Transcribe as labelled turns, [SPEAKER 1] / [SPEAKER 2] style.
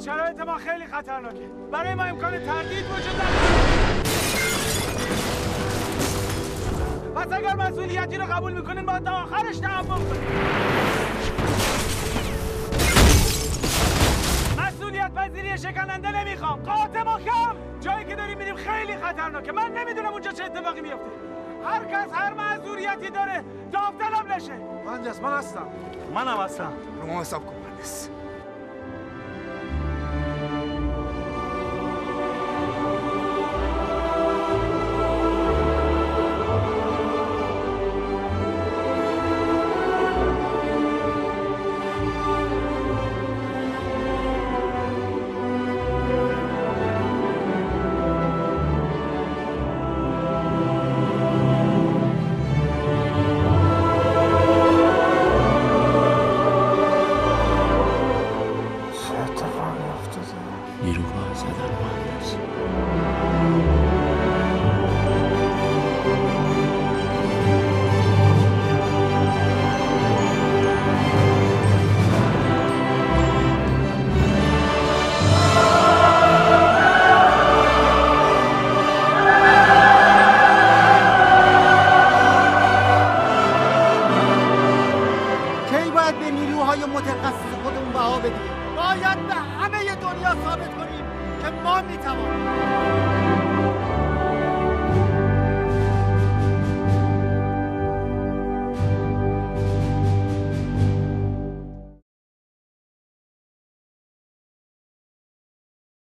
[SPEAKER 1] شرایط ما خیلی خطرناکه. برای ما امکان تردید وجود نداره. پس اگر مسئولیتی رو قبول میکنین باید تا آخرش تحمل کنین. مسئولیت پذیری شکننده نمیخوام. قاطع محکم. جایی که داریم میریم خیلی خطرناکه. من نمیدونم اونجا چه اتفاقی میفته. هر کس هر معذوریتی داره داوطلب نشه.
[SPEAKER 2] مهندس من هستم.
[SPEAKER 1] منم هستم.
[SPEAKER 2] رو ما حساب کن مهندس.